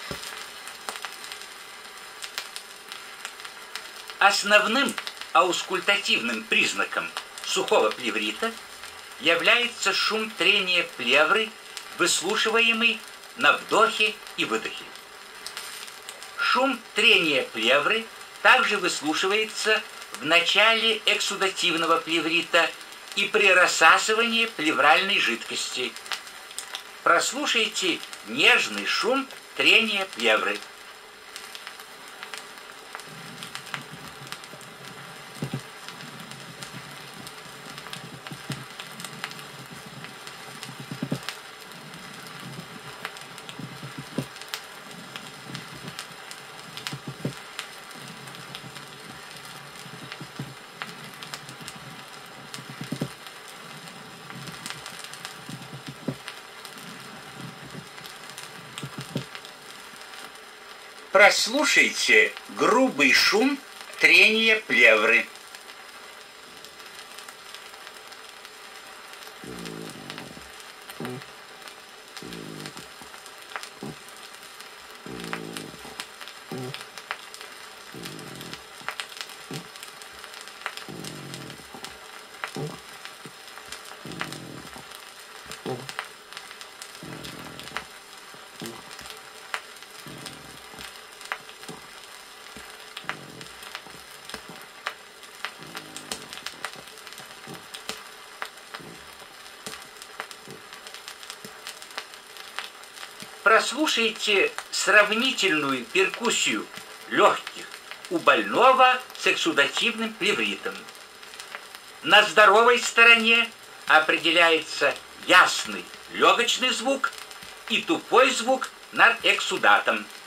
Основным аускультативным признаком сухого плеврита является шум трения плевры, выслушиваемый на вдохе и выдохе. Шум трения плевры также выслушивается в начале эксудативного плеврита и при рассасывании плевральной жидкости. Прослушайте нежный шум трения плевры. Прослушайте грубый шум трения плевры. Прослушайте сравнительную перкуссию легких у больного с эксудативным плевритом. На здоровой стороне определяется ясный легочный звук и тупой звук над эксудатом.